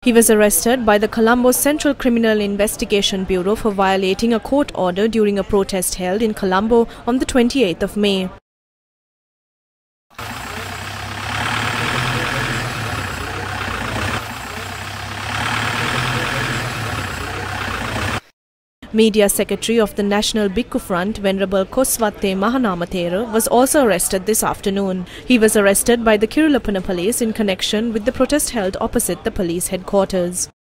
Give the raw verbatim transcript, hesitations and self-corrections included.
He was arrested by the Colombo Central Criminal Investigation Bureau for violating a court order during a protest held in Colombo on the twenty-eighth of May. Media Secretary of the National Bhikkhu Front, Venerable Koswatte Mahanamatera, was also arrested this afternoon. He was arrested by the Kirulapana police in connection with the protest held opposite the police headquarters.